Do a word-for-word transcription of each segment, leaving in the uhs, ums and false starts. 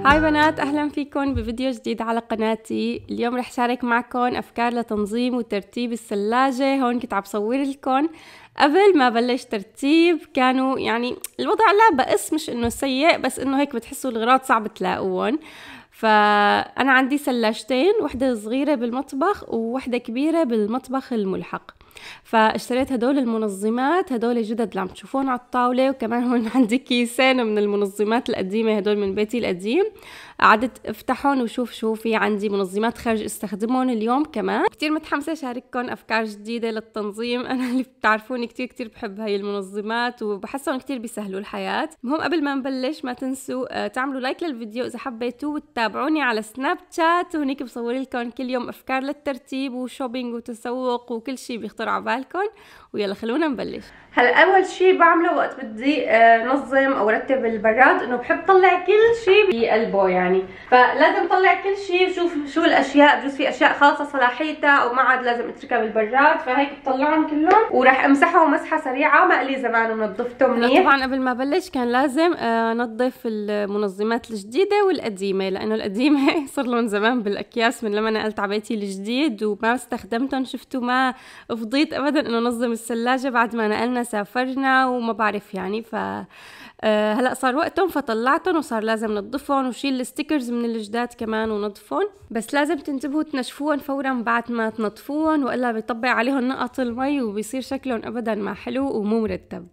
هاي بنات، أهلا فيكم بفيديو جديد على قناتي. اليوم رح شارك معكم أفكار لتنظيم وترتيب الثلاجة. هون كنت عم بصور لكم قبل ما بلش ترتيب. كانوا يعني الوضع لا بأس، مش إنه سيء، بس إنه هيك بتحسوا الأغراض صعب تلاقوهم. فأنا عندي ثلاجتين، وحدة صغيرة بالمطبخ ووحدة كبيرة بالمطبخ الملحق. فاشتريت هدول المنظمات، هدول جدد اللي عم تشوفون على الطاولة، وكمان هون عندي كيسين من المنظمات القديمة، هدول من بيتي القديم. قعدت افتحهم وشوف شو في عندي منظمات خارج استخدمهم اليوم. كمان كتير متحمسة شارككم أفكار جديدة للتنظيم. أنا اللي بتعرفوني كتير كتير بحب هاي المنظمات وبحسهم كتير بيسهلوا الحياة. المهم قبل ما نبلش ما تنسوا تعملوا لايك للفيديو إذا حبيتوا، وتتابعوني على سناب شات، وهنيك بصور لكم كل يوم أفكار للترتيب وشوبينج وتسوق وكل شيء بيخطر على بالكم. ويلا خلونا نبلش. هلا اول شيء بعمله وقت بدي نظم او رتب البراد انه بحب طلع كل شيء بقلبه، يعني فلازم طلع كل شيء وشوف شو الاشياء. بجوز في اشياء خالصه صلاحيتها او ما عاد لازم اتركها بالبراد، فهيك بطلعهم كلهم وراح امسحهم مسحه سريعه. ما لي زمان ونظفته منيح. طبعا قبل ما ابلش كان لازم انظف المنظمات الجديده والقديمه، لانه القديمه صار لهم زمان بالاكياس من لما نقلت على بيتي الجديد وما استخدمتهم. شفتوا ما فضيت ابدا انه نظم الثلاجه بعد ما نقلنا سافرنا وما بعرف يعني. ف أه هلا صار وقتهم فطلعتهم، وصار لازم نظفهم وشيل الستيكرز من الجداد كمان ونظفهم. بس لازم تنتبهوا تنشفوهم فورا بعد ما تنظفوهم، والا بيطبع عليهم نقط المي وبيصير شكلهم ابدا ما حلو ومو مرتب.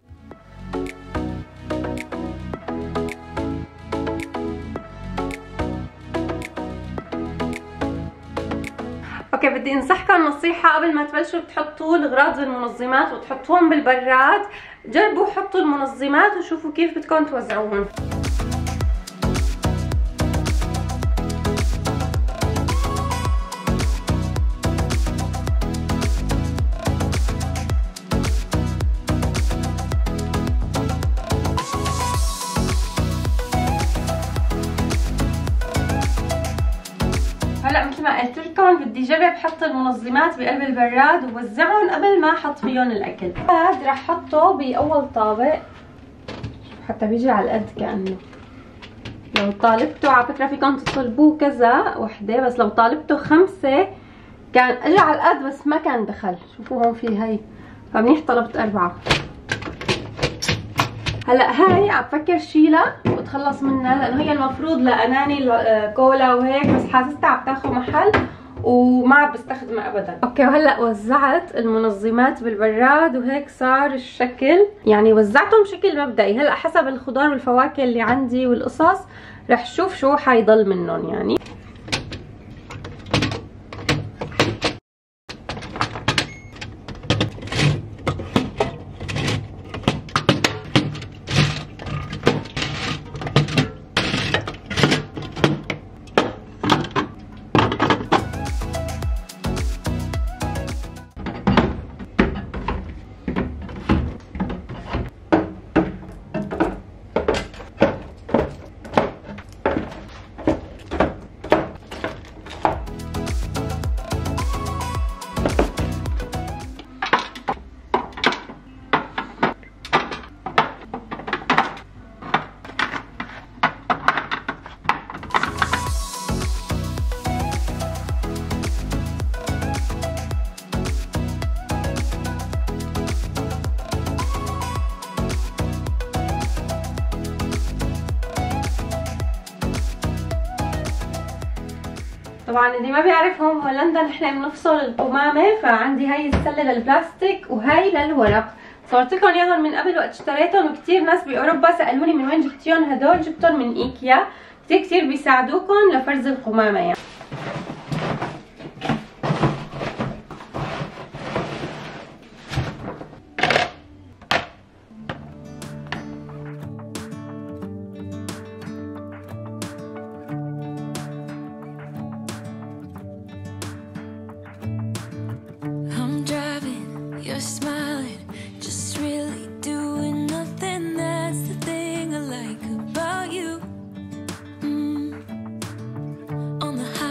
اوكي، بدي انصحكم نصيحه قبل ما تبلشوا تحطوا الاغراض بالمنظمات وتحطوهم بالبراد. جربوا حطوا المنظمات وشوفوا كيف بدكم توزعوهم. هلا مثل ما قلت لكم بدي جرب احط المنظمات بقلب البراد ووزعهم قبل ما احط فيهم الاكل. هاد رح احطه باول طابق حتى بيجي على القد. كانه لو طالبته على فكره فيكم تطلبوه كذا وحده، بس لو طالبته خمسه كان اجى على القد بس ما كان دخل. شوفوا هون في هي، فمنيح طلبت اربعه. هلا هاي عم بفكر شيلها واتخلص منها، لانه هي المفروض لاناني كولا وهيك، بس حاسستها عم تاخذ محل وما عم بستخدمها ابدا. اوكي، وهلا وزعت المنظمات بالبراد وهيك صار الشكل، يعني وزعتهم بشكل مبدئي. هلا حسب الخضار والفواكه اللي عندي والقصص رح شوف شو حيضل منهم يعني. طبعا اللي ما بيعرف هون هولندا نحن بنفصل القمامه، فعندي هاي السله للبلاستيك وهي للورق. صورت لكم اياهم من قبل وقت اشتريتهم، وكثير ناس باوروبا سالوني من وين جبتيهم. هدول جبتهم من ايكيا، كثير كثير بيساعدوكم لفرز القمامه يعني. You're smiling, just really doing nothing. That's the thing I like about you. Mm. On the high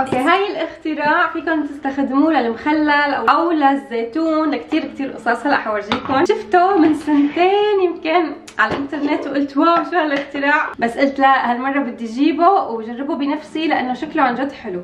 اوكي هاي الاختراع فيكم تستخدموه للمخلل او للزيتون لكتير كتير قصص. هلا حورجيكم. شفته من سنتين يمكن على الانترنت وقلت واو شو هالاختراع، بس قلت لا هالمره بدي اجيبه وجربه بنفسي لانه شكله عن جد حلو.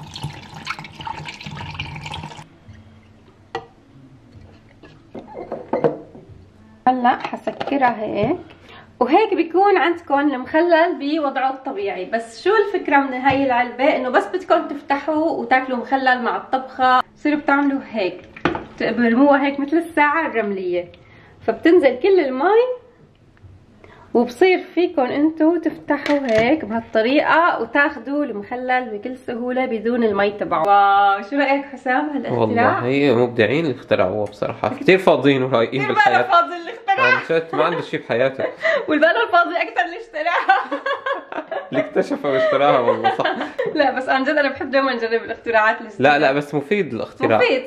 هلا حسكرها هيك، وهيك بيكون عندكم المخلل بوضعه الطبيعي. بس شو الفكره من هاي العلبه؟ انه بس بدكم تفتحوه وتاكلوا مخلل مع الطبخه، بتصيروا بتعملوا هيك، بتبرموها هيك مثل الساعه الرمليه، فبتنزل كل المي وبصير فيكم انتو تفتحوا هيك بهالطريقه وتاخذوا المخلل بكل سهوله بدون المي تبعه. واو شو رايك حسام هالاختراع؟ والله هي مبدعين اللي اخترعوها بصراحه، كثير فاضيين ورايقين بالحياه. كثير فاضي اللي اخترعها عن جد ما عنده شيء بحياته. والباله الفاضي اكثر اللي اشتراها. اللي اكتشفها واشتراها والله صح. لا بس عن جد انا بحب دائما اجرب الاختراعات اللي لا لا بس مفيد الاختراع. مفيد.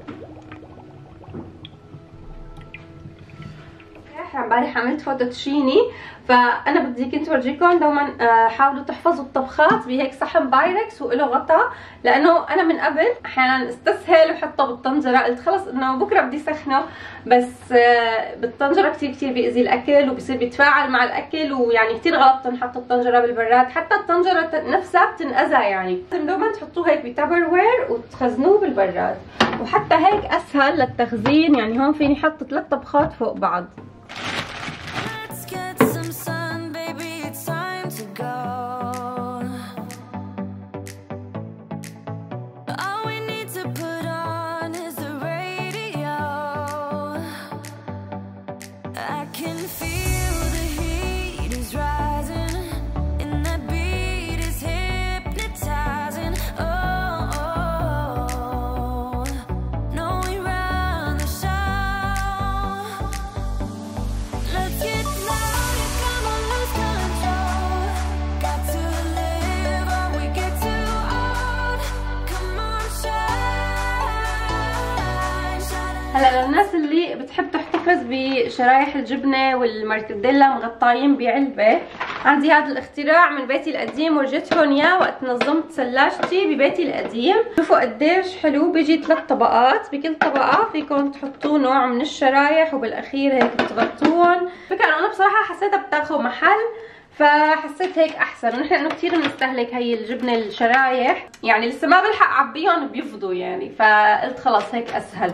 امبارح عملت فوتوتشيني، فانا بدي كنت اورجيكم دوما حاولوا تحفظوا الطبخات بهيك صحن بايركس وله غطا، لانه انا من قبل احيانا استسهل وحطه بالطنجره، قلت خلص انه بكره بدي سخنه، بس بالطنجره كثير كثير بيأذي الاكل وبصير بيتفاعل مع الاكل، ويعني كثير غلط تنحط الطنجره بالبراد، حتى الطنجره نفسها بتنأذى. يعني لازم دوما تحطوه هيك بتابر وير وتخزنوه بالبراد، وحتى هيك اسهل للتخزين. يعني هون فيني احط ثلاث طبخات فوق بعض. هلا للناس اللي بتحب تحتفظ بشرايح الجبنه والمارتديلا مغطايين بعلبه، عندي هذا الاختراع من بيتي القديم ورجيتهم اياه وقت نظمت ثلاجتي ببيتي القديم. شوفوا قديش حلو، بيجي ثلاث طبقات، بكل طبقه فيكم تحطوا نوع من الشرايح وبالاخير هيك بتغطوهم. فكرة انا بصراحه حسيتها بتاخذ محل، فحسيت هيك احسن. ونحن انه كثير بنستهلك هي الجبنه الشرايح، يعني لسه ما بلحق اعبيهم بيفضوا يعني، فقلت خلص هيك اسهل.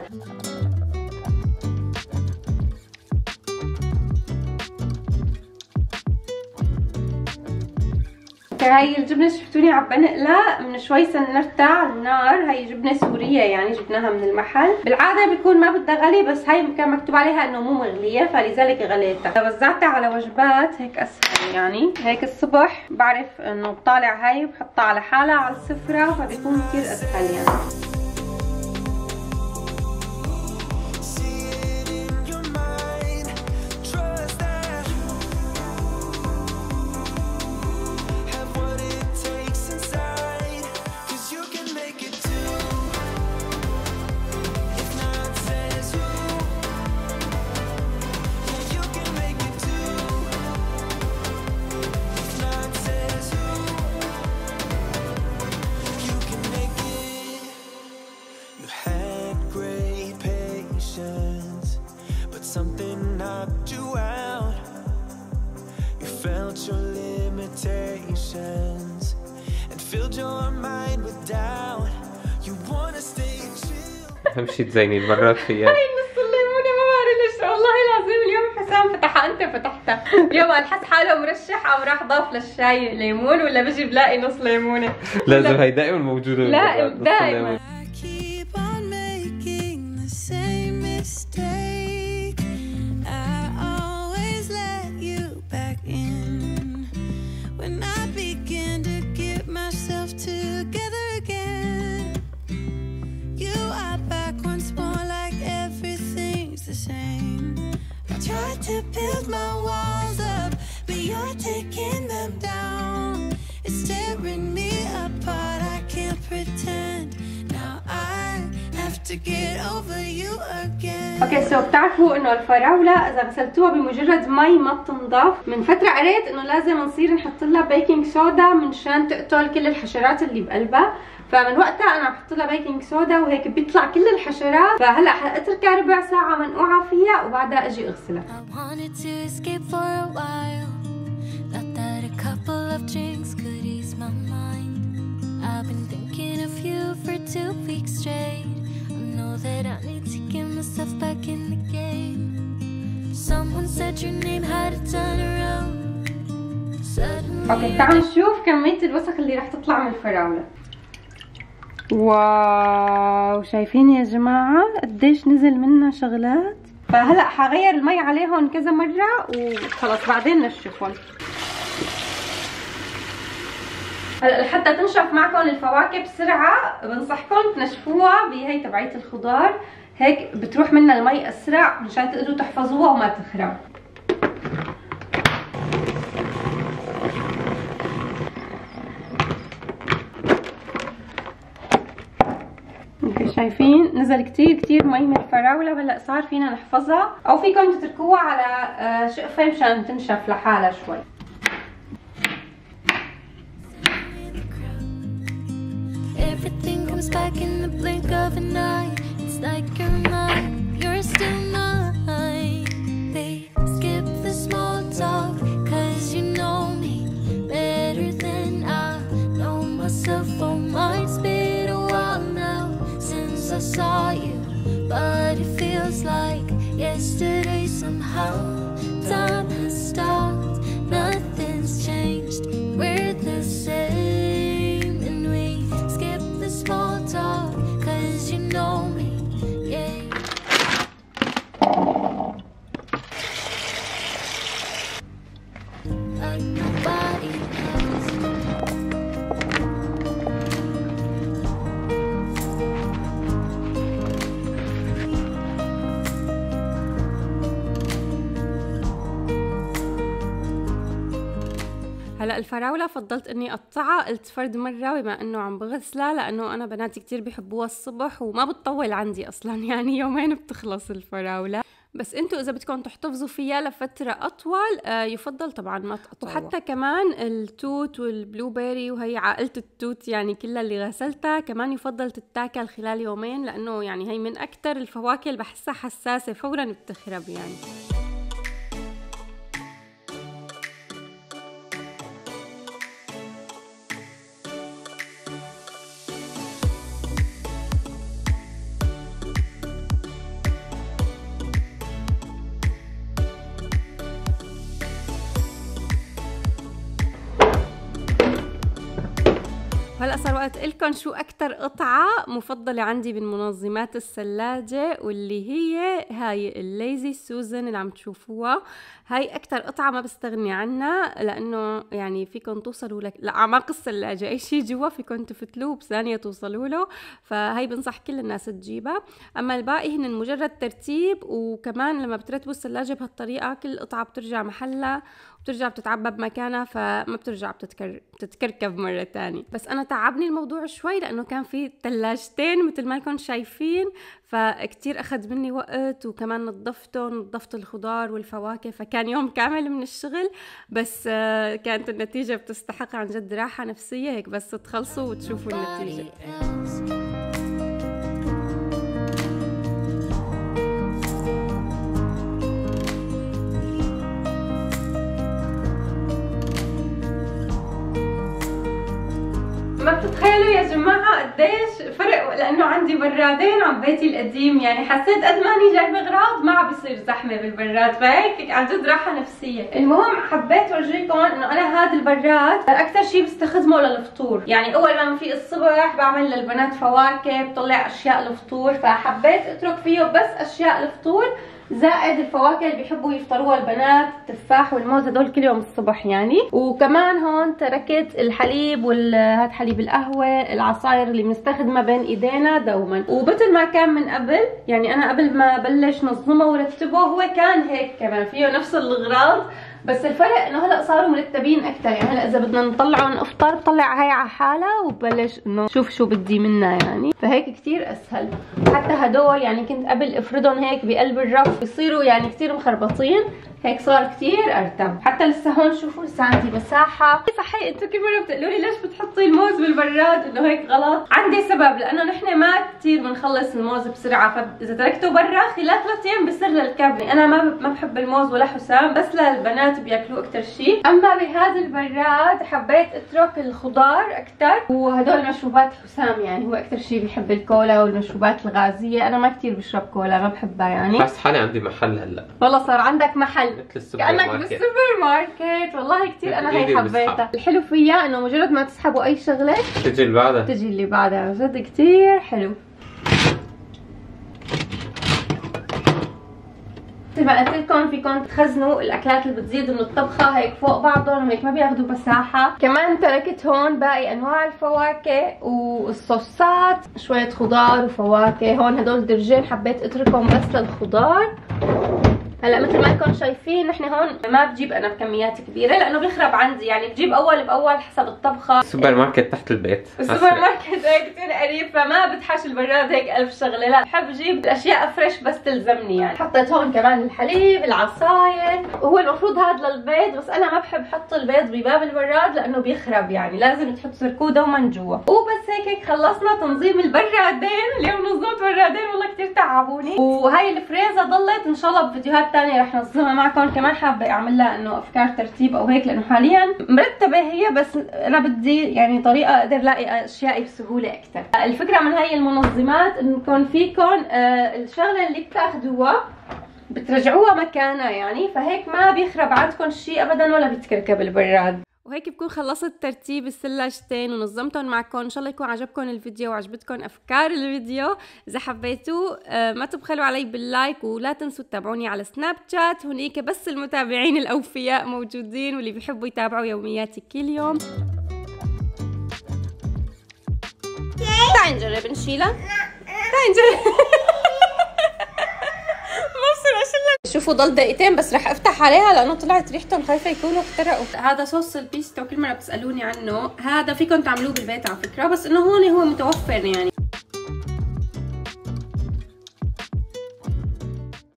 هاي الجبنه شفتوني عم بنقلها من شوي سنرتها على النار. هاي جبنه سوريه يعني جبناها من المحل، بالعاده بيكون ما بدها غلي، بس هاي كان مكتوب عليها انه مو مغليه فلذلك غليتها. وزعتها على وجبات هيك اسهل، يعني هيك الصبح بعرف انه بطالع هاي بحطها على حالها على السفره، فبيكون كثير اسهل يعني. Something knocked you out. You felt your limitations and filled your mind with doubt. You wanna stay chill. اهم شيء تزيني المرات فيها. هاي نص الليمونه ما بعرف ليش والله العظيم اليوم حسام فتحها، انت فتحتها. اليوم قال حس حاله مرشح او راح ضاف للشاي ليمون، ولا بجي بلاقي نص ليمونه. لازم هي دائما موجوده. لا دائما. To build my walls up, but you're taking them down. It's tearing me apart. I can't pretend. Now I have to get over you again. اوكي سو بتعرفوا انه الفراوله اذا غسلتوها بمجرد مي ما بتنضف. من فتره قريت انه لازم نصير نحط لها بيكنج صودا منشان تقتل كل الحشرات اللي بقلبها، فمن وقتها انا بحط لها بيكنج سودا وهيك بيطلع كل الحشرات. فهلا حاتركها ربع ساعه منقوعه فيها وبعدها اجي اغسلها. I wanted to escape for a while. Thought that a couple of drinks could ease my mind. I've been thinking of you for two weeks straight. I know that I need to get myself back in the game. Someone said your name had a turn around. اوكي تعالوا نشوف كمية الوسخ اللي رح تطلع من الفراولة. واو شايفين يا جماعة قديش نزل منها شغلات. فهلا حغير المي عليهم كذا مرة وخلص بعدين نشفهم. هلا لحتى تنشف معكم الفواكه بسرعة بنصحكم تنشفوها بهي تبعية الخضار، هيك بتروح منها المي اسرع مشان تقدروا تحفظوها وما تخرب. شايفين نزل كتير كتير مي من الفراولة. هلا صار فينا نحفظها او فيكم تتركوها على شقفة مشان تنشف لحالها شوي. Everything comes back in the blink of an eye. It's like you're mine, you're still mine. They skip the small talk, cause you know me better than I know myself. Oh, mine's been a while now since I saw you, but it feels like yesterday somehow. Time has stopped, nothing's changed, we're the same. And we skip the small talk, cause you know me, yeah. Like nobody else. هلا الفراولة فضلت اني اقطعها، قلت فرد مرة بما انه عم بغسلها، لانه انا بناتي كتير بيحبوها الصبح وما بتطول عندي اصلا، يعني يومين بتخلص الفراولة. بس انتو اذا بدكم تحتفظوا فيها لفترة اطول آه يفضل طبعا ما تقطعوها. وحتى كمان التوت والبلو بيري وهي عائلة التوت يعني كلها اللي غسلتها كمان يفضل تتاكل خلال يومين، لانه يعني هي من اكتر الفواكه اللي بحسها حساسة فورا بتخرب يعني. هلا صار وقت لكم شو اكثر قطعه مفضله عندي من منظمات الثلاجه، واللي هي هاي الليزي سوزن اللي عم تشوفوها. هاي اكثر قطعه ما بستغني عنها، لانه يعني فيكم توصلوا لك لاعماق الثلاجه، اي شيء جوا فيكم تفتلوه بثانيه توصلوا له. فهي بنصح كل الناس تجيبها. اما الباقي هن مجرد ترتيب، وكمان لما بترتبوا الثلاجه بهالطريقه كل قطعه بترجع محلها بترجع بتتعبى بمكانها، فما بترجع بتتكر... بتتكركب مرة تانية. بس أنا تعبني الموضوع شوي لأنه كان في ثلاجتين مثل ما لكم شايفين، فكتير أخذ مني وقت، وكمان نظفتهم نظفت الخضار والفواكه، فكان يوم كامل من الشغل. بس كانت النتيجة بتستحق عن جد راحة نفسية، هيك بس تخلصوا وتشوفوا النتيجة. ما بتتخيلوا يا جماعة قديش فرق، لأنه عندي برادين عم بيتي القديم، يعني حسيت قد ما أني جايبة أغراض ما عم بيصير زحمة بالبراد، فهيك عن جد راحة نفسية. المهم حبيت أورجيكم إنه أنا هذا البراد أكثر شيء بستخدمه للفطور، يعني أول ما بفيق الصبح بعمل للبنات فواكه، بطلع أشياء الفطور، فحبيت أترك فيه بس أشياء الفطور زائد الفواكه اللي بيحبوا يفطروها البنات، التفاح والموز هدول كل يوم الصبح يعني. وكمان هون تركت الحليب والهاد حليب القهوه، العصاير اللي بنستخدمها بين ايدينا دوما. ومثل ما كان من قبل، يعني انا قبل ما بلش نظمه ورتبه هو كان هيك كمان فيه نفس الاغراض، بس الفرق انه هلا صاروا مرتبين اكثر، يعني هلا اذا بدنا نطلعهم افطار بطلع هاي على حالها وببلش انه شوف شو بدي منها يعني، فهيك كثير اسهل. حتى هدول يعني كنت قبل افردهم هيك بقلب الرف بيصيروا يعني كثير مخربطين، هيك صار كثير ارتب. حتى لسه هون شوفوا لسه عندي مساحه. صحيح انتم كل مره بتقولوا لي ليش بتحطي الموز بالبراد، انه هيك غلط. عندي سبب، لانه نحن ما كثير بنخلص الموز بسرعه، فاذا تركته برا خلال ثلاث ايام بصير للكابني. انا ما ما بحب الموز ولا حسام، بس للبنات بياكلوه اكثر شيء. اما بهذا البراد حبيت اترك الخضار اكثر، وهدول مشروبات حسام يعني هو اكثر شيء بيحب الكولا والمشروبات الغازيه. انا ما كثير بشرب كولا، ما بحبها يعني. حاسس حالي عندي محل هلا، والله صار عندك محل مثل السوبر كأنك ماركت. بالسوبر ماركت. والله كثير انا هي إيدي حبيتها. بسحب. الحلو فيها انه مجرد ما تسحبوا اي شغله تجي اللي بعدها تجي اللي بعدها، عن جد كثير حلو. مثل ما قلت لكم فيكم تخزنوا الاكلات اللي بتزيد من الطبخه هيك فوق بعضهم وهيك ما بياخذوا مساحه. كمان تركت هون باقي انواع الفواكه والصوصات، شويه خضار وفواكه. هون هدول درجين حبيت اتركهم بس للخضار. هلا مثل ما انكم شايفين نحن هون ما بجيب انا بكميات كبيره لانه بيخرب عندي، يعني بجيب اول باول حسب الطبخه. السوبر ماركت تحت البيت، السوبر ماركت هيك كثير قريب، فما بتحش البراد هيك ألف شغله. لا بحب اجيب الاشياء فريش بس تلزمني يعني. حطيت هون كمان الحليب، العصاير. وهو المفروض هذا للبيض، بس انا ما بحب احط البيض بباب البراد لانه بيخرب، يعني لازم تحط سركوده ومن جوا. وبس هيك هيك خلصنا تنظيم البرادين. اليوم نظمت برادين والله كثير تعبوني. وهي الفريزه ضلت ان شاء الله بفيديوهات ثانيه رح ننظمها معكم. كمان حابه اعمل لها انه افكار ترتيب او هيك، لانه حاليا مرتبه هي، بس انا بدي يعني طريقه اقدر الاقي اشيائي بسهوله اكثر. الفكره من هي المنظمات انكم فيكم آه الشغله اللي بتاخذوها بترجعوها مكانها يعني، فهيك ما بيخرب عندكم شيء ابدا ولا بيتكركب البراد. وهيك بكون خلصت ترتيب الثلاجتين ونظمتهم معكم. ان شاء الله يكون عجبكم الفيديو وعجبتكم افكار الفيديو. اذا حبيتوه ما تبخلوا علي باللايك، ولا تنسوا تتابعوني على سناب شات. هنيك بس المتابعين الاوفياء موجودين واللي بيحبوا يتابعوا يومياتي كل يوم. تعي نجرب نشيلها. تعي نجرب. شوفوا ضل دقيقتين بس رح افتح عليها لانه طلعت ريحتهم خايفه يكونوا احترقوا. هذا صوص البيستو كل مره بتسالوني عنه، هذا فيكم تعملوه بالبيت على فكره، بس انه هون هو متوفر يعني.